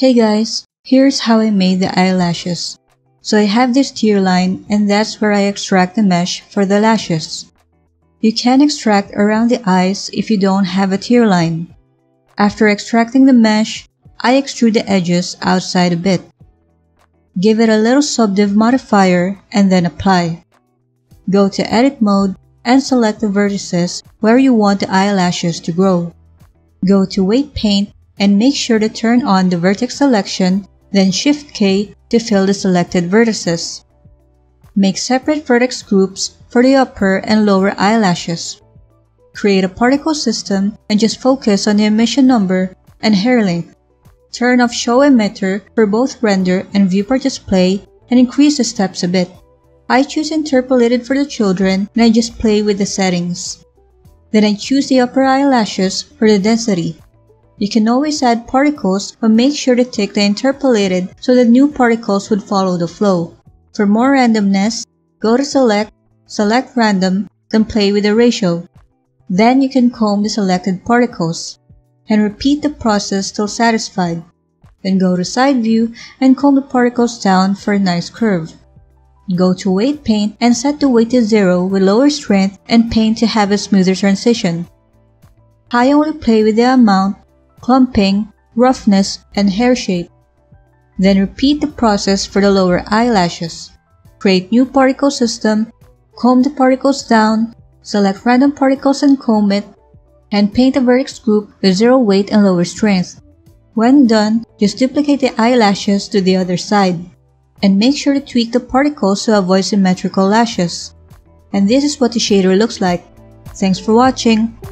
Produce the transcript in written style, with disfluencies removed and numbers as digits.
Hey guys, here's how I made the eyelashes. So I have this tear line and that's where I extract the mesh for the lashes. You can extract around the eyes if you don't have a tear line. After extracting the mesh, I extrude the edges outside a bit. Give it a little subdiv modifier and then apply. Go to edit mode and select the vertices where you want the eyelashes to grow. Go to weight paint and make sure to turn on the vertex selection, then Shift K to fill the selected vertices. Make separate vertex groups for the upper and lower eyelashes. Create a particle system and just focus on the emission number and hair length. Turn off Show Emitter for both render and viewport display and increase the steps a bit. I choose interpolated for the children and I just play with the settings. Then I choose the upper eyelashes for the density. You can always add particles, but make sure to tick the interpolated so that new particles would follow the flow. For more randomness, go to select random, then play with the ratio. Then you can comb the selected particles, and repeat the process till satisfied. Then go to side view and comb the particles down for a nice curve. Go to weight paint and set the weight to 0 with lower strength and paint to have a smoother transition. I only play with the amount, clumping, roughness, and hair shape. Then repeat the process for the lower eyelashes. Create new particle system, comb the particles down, select random particles and comb it, and paint a vertex group with 0 weight and lower strength. When done, just duplicate the eyelashes to the other side. And make sure to tweak the particles to avoid symmetrical lashes. And this is what the shader looks like. Thanks for watching.